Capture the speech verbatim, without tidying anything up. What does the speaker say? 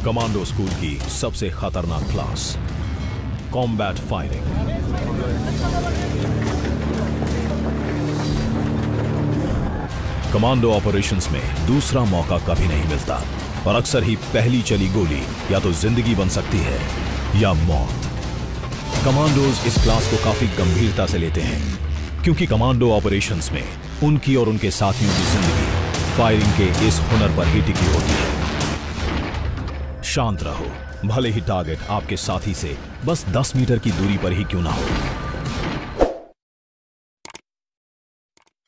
Commando school की सबसे खतरनाक class, combat firing. Commando operations में दूसरा मौका कभी नहीं मिलता और अक्सर ही पहली चली गोली या तो जिंदगी बन सकती है या मौत। कमांडोज इस क्लास को काफी गंभीरता से लेते हैं क्योंकि कमांडो ऑपरेशंस में उनकी और उनके साथियों की जिंदगी फायरिंग के इस हुनर पर ही टिकी होती है। शांत रहो, भले ही टारगेट आपके साथी से बस दस मीटर की दूरी पर ही क्यों ना हो।